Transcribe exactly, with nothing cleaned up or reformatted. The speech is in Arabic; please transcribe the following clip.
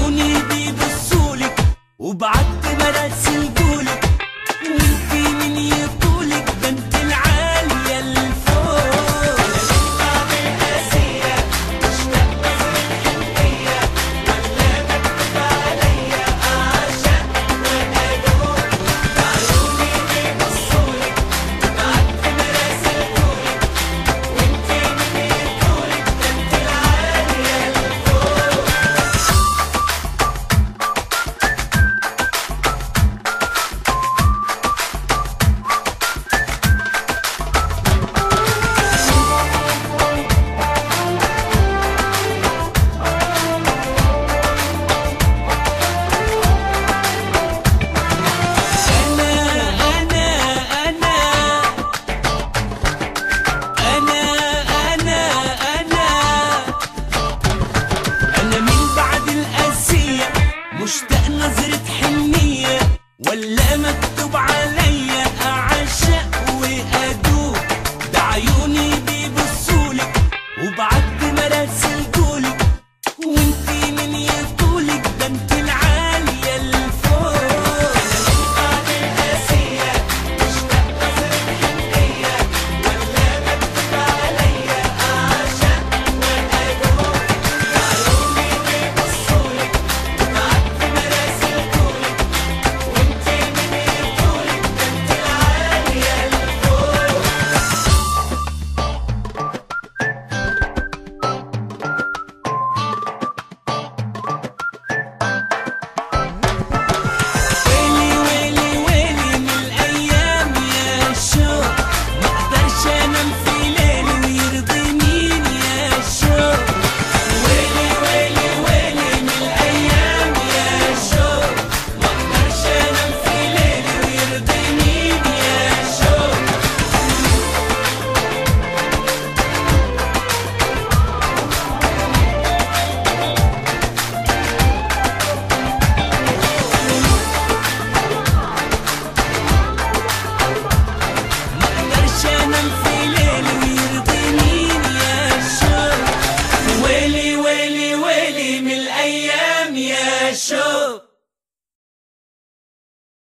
عيوني بيبصولك وبعت مراسل جولك، وانتي من يطولك ده انت العالية الفوق. انا من بعد القاسية مشتاق نظرة حنية، ولا مكتوب عليا اعشق وادوق. عيوني بيبصولك وبعت مراسل جولك، وانتي من يطولك ده انت العالية الفوق. مشتاق نظرة حنية ولا